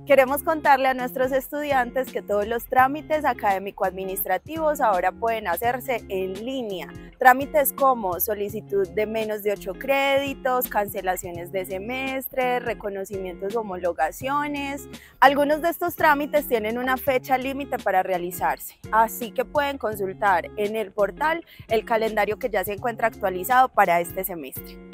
Queremos contarle a nuestros estudiantes que todos los trámites académico-administrativos ahora pueden hacerse en línea. Trámites como solicitud de menos de 8 créditos, cancelaciones de semestre, reconocimientos o homologaciones. Algunos de estos trámites tienen una fecha límite para realizarse, así que pueden consultar en el portal el calendario que ya se encuentra actualizado para este semestre.